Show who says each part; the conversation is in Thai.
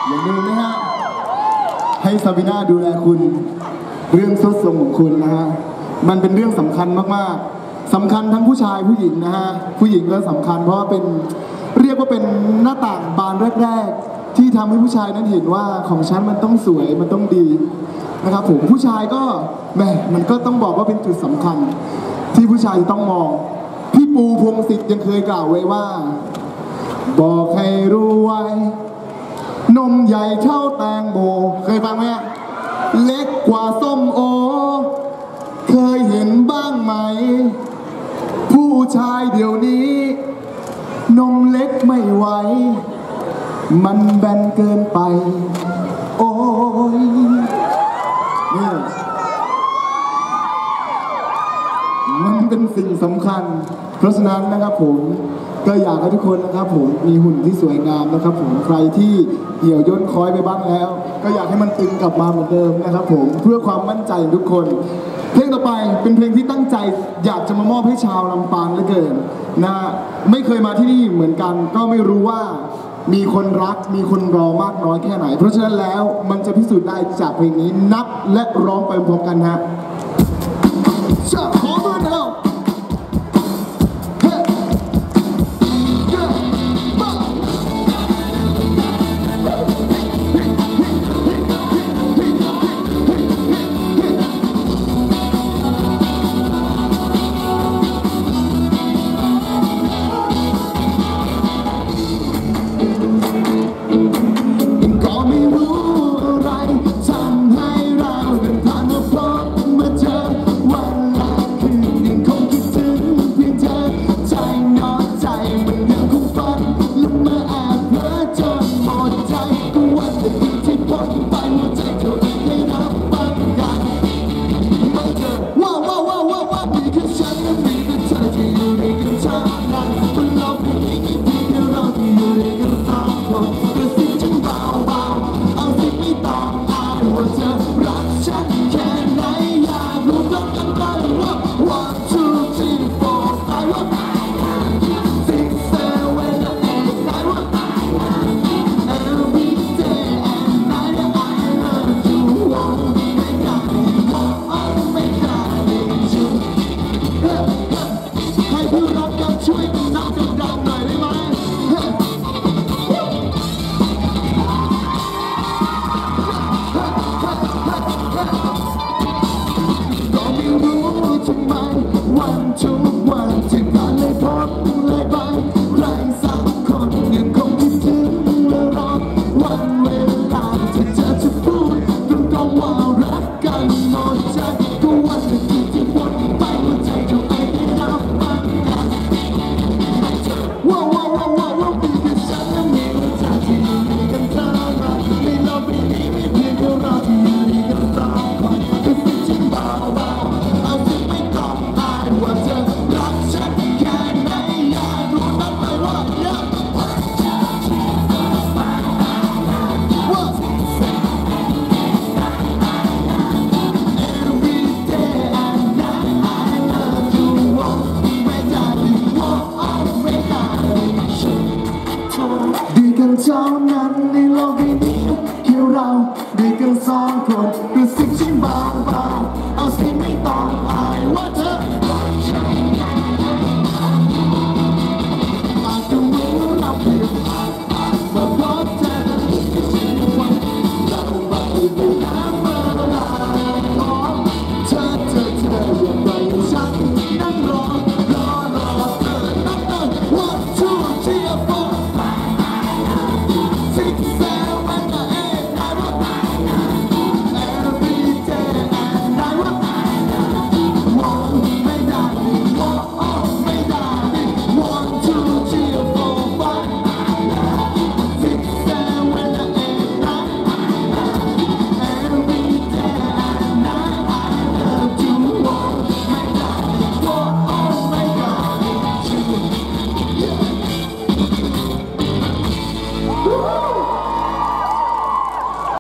Speaker 1: อย่าลืมนะฮะให้ซาบิน่าดูแลคุณเรื่องสุดทรงของคุณนะฮะมันเป็นเรื่องสำคัญมากๆสำคัญทั้งผู้ชายผู้หญิงนะฮะผู้หญิงก็สำคัญเพราะว่าเป็นเรียกว่าเป็นหน้าต่างบานแรกๆที่ทำให้ผู้ชายนั้นเห็นว่าของฉันมันต้องสวยมันต้องดีนะครับผมผู้ชายก็แหมมันก็ต้องบอกว่าเป็นจุดสำคัญที่ผู้ชายต้องมองพี่ปูพงษ์สิทธิ์ยังเคยกล่าวไว้ว่าบอกให้รู้ไว้นมใหญ่เท่าแตงโมเคยฟังไหมเล็กกว่าส้มโอเคยเห็นบ้างไหมผู้ชายเดี๋ยวนี้นมเล็กไม่ไหวมันแบนเกินไปโอ้ยนี่มันเป็นสิ่งสำคัญเพราะฉะนั้นนะครับผมก็อยากให้ทุกคนนะครับผมมีหุ่นที่สวยงามนะครับผมใครที่เหี่ยวย่นคล้อยไปบ้างแล้วก็อยากให้มันตึงกลับมาเหมือนเดิมนะครับผมเพื่อความมั่นใจทุกคนเพลงต่อไปเป็นเพลงที่ตั้งใจอยากจะมามอบให้ชาวลำปางเหลือเกินนะไม่เคยมาที่นี่เหมือนกันก็ไม่รู้ว่ามีคนรักมีคนรอมากน้อยแค่ไหนเพราะฉะนั้นแล้วมันจะพิสูจน์ได้จากเพลงนี้นับและร้องไปพร้อมกันฮะขอมือหน่อยเท่านั้นในโลกนี้แค่เราดีกันสองคนดูสิ่งที่เบาๆเอาสิ่งไม่ต้องอายว่าเธอ